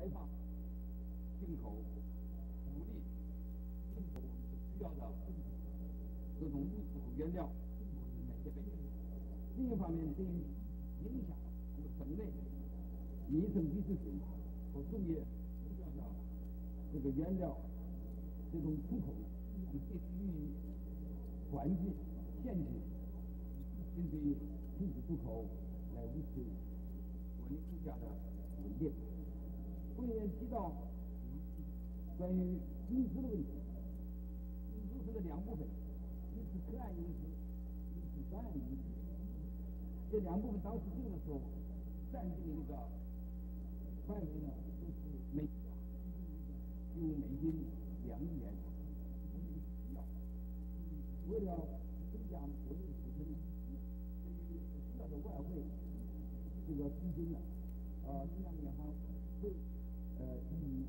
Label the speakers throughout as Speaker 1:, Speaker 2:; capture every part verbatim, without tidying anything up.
Speaker 1: 开放进口、鼓励进口我们所需要的各种物质和原料或者哪些备用。另一方面，对于影响我们省内民生必需品和重业需要的这个原料这种出口呢，我们必须予以环境、限制，针对禁止出口来维持国内物价的稳定。后面提到关于融资的问题，融资分了两部分，一是可按融资，一是专案融资。这两部分当时定的时候，暂定的一个范围呢，就是每家用美金两亿元。为了增加国内的储存，对于需要的外汇这个资金呢，呃，中央银行会呃以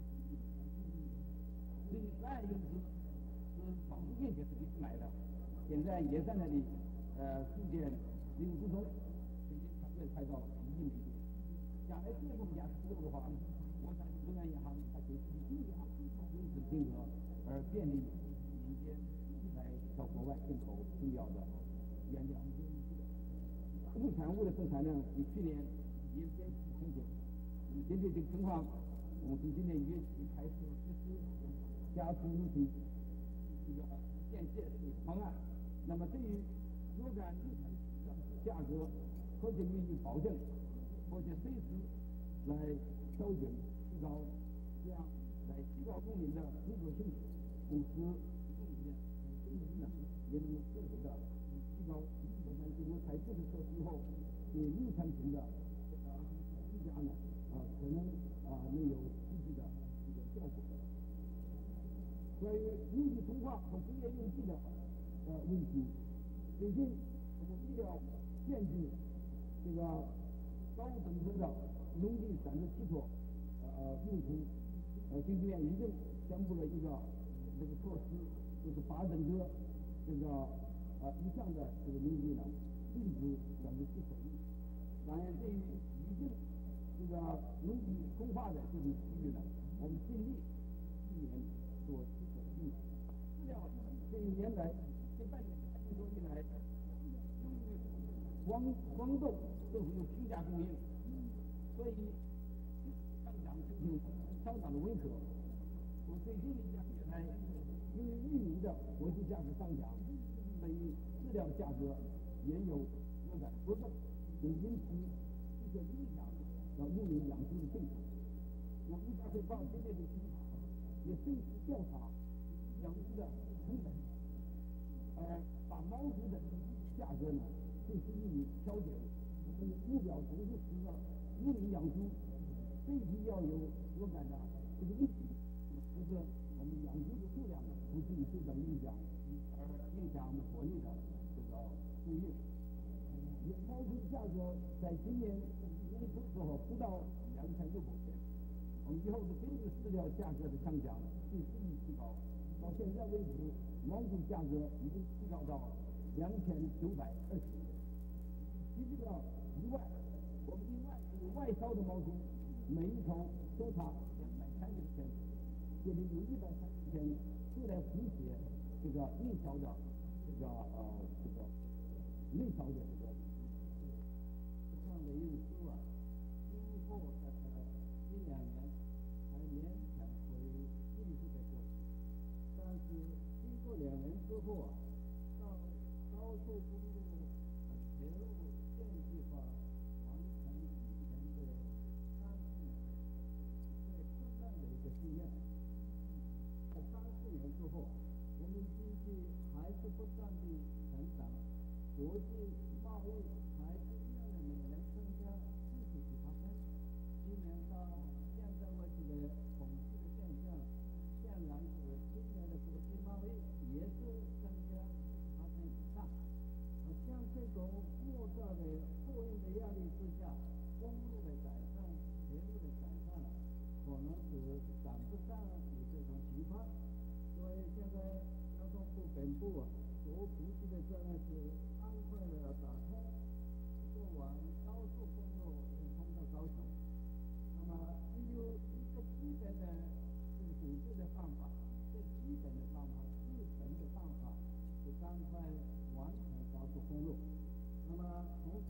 Speaker 1: 对于专案融资是保证面积是必须买的，现在也在那里呃逐渐利用之中，最近才会快到一亿美金。将来这个物价是多的话，我相信中央银行它可以增加融资金额，而便利民间来到国外进口重要的原料。农产物的生产量比去年也减少情形。针对这个情况，我们从今年一月起开始实施加速入水这个限借方案。那么对于若干农产品的价格，可以予以保证，而且随时来调整提高，这样来提高农民的工作性，同时农民的经济呢也能够彻底的提高。我想经过采取的措施以后，对农产品的这个增加呢，啊、呃，可能啊、呃、能有积极的这个效果。关于经济通话和工业用地的呃问题，最近我们为了限制这个高等值的农地产值期货呃用途，呃，经济院已经宣布了一个这个措施，就是八等值这个呃以上的这个农地呢，禁止产值期货。当然，对于已经这个农地空化的这种区域呢，我们尽力避免做期货的用途。饲料这一年来，这半年多以来，由于黄黄豆都是有平价供应，所以上涨情形相当的温和。我最近一两月来，由于玉米的国际价格上涨，所以饲料价格也有若干波动，也引起一些影响到农民养猪的进程。我们家会报针对这个情况，也深入调查养猪的成本，而把毛猪的价格呢进行予以调整。我们目标总是使得农民养猪必须要有若干的这个问题，就是我们养猪的数量呢不至于受到影响，而影响我们国内的这个供应。毛猪价格在今年年初时候不到两千六百元，我们以后是根据饲料价格的上涨继续提高，到现在为止，毛猪价格已经提高到两千九百二十元。除这个以外，我们另外有外销的毛猪，每一头都差两百三十钱，这里有一百三十钱就来补贴这个内销的这个呃这个内销的这个。上的运输啊，今后大概一两年还勉强会迅速的过去，但是经过两年之后啊，到高速公路和铁路电气化完成以前的三四年最困难的一个经验。在三四年之后，我们经济还是不断的成长，国际贸易还是每年增加四十几%，今年到现在为止的统计的现象，显然是今年的国际贸易也是增加四十%以上。而像这种莫大的货运的压力之下，公路的改善、铁路的改善，可能是赶不上你这种情况。所以现在交通部本部啊，所提出的责任是安快的打通过往高速公路通到高雄，那么至于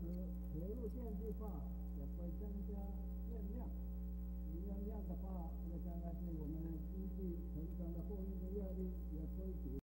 Speaker 2: 铁路电气化也会增加电量。